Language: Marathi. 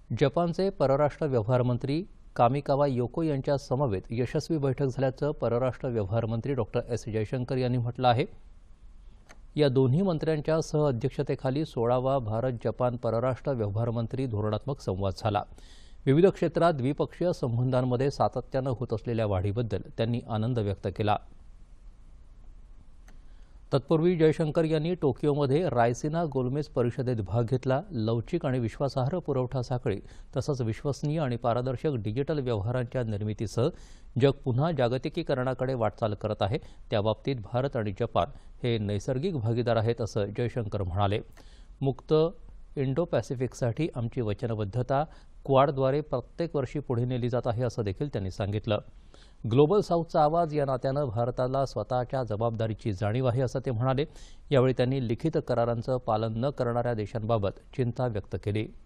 जपानचे परराष्ट्र व्यवहार मंत्री कामिकावा योको यांच्या समवेत यशस्वी बैठक झाल्याचं परराष्ट्र व्यवहार मंत्री डॉ. एस. जयशंकर यांनी म्हटलं आहे. या दोन्ही मंत्र्यांच्या सहअध्यक्षतेखाली 16वा भारत-जपान परराष्ट्र व्यवहार मंत्री धोरणात्मक संवाद झाला. विविध क्षेत्रात द्विपक्षीय संबंधांमध्ये सातत्यानं होत असलेल्या वाढीबद्दल त्यांनी आनंद व्यक्त केला. तत्पूर्वी जयशंकर यांनी टोकियोमध्ये रायसिना गोलमेज परिषदेत भाग घेतला. लवचिक आणि विश्वासार्ह पुरवठा साखळी तसंच विश्वसनीय आणि पारदर्शक डिजिटल व्यवहारांच्या निर्मितीसह जग पुन्हा जागतिकीकरणाकडे वाटचाल करत आहे. त्याबाबतीत भारत आणि जपान हे नैसर्गिक भागीदार आहेत असं जयशंकर म्हणाले. मुक्त इंडो पॅसिफिकसाठी आमची वचनबद्धता क्वाडद्वारे प्रत्येक वर्षी पुढे नेली जात आहे असं देखील त्यांनी सांगितलं. ग्लोबल साऊथचा आवाज या नात्यानं भारताला स्वतःच्या जबाबदारीची जाणीव आहे असं ते म्हणाले. यावेळी त्यांनी लिखित करारांचं पालन न करणाऱ्या देशांबाबत चिंता व्यक्त केली.